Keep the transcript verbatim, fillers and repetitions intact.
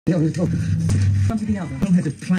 The other top. One to the other. Long had a plan.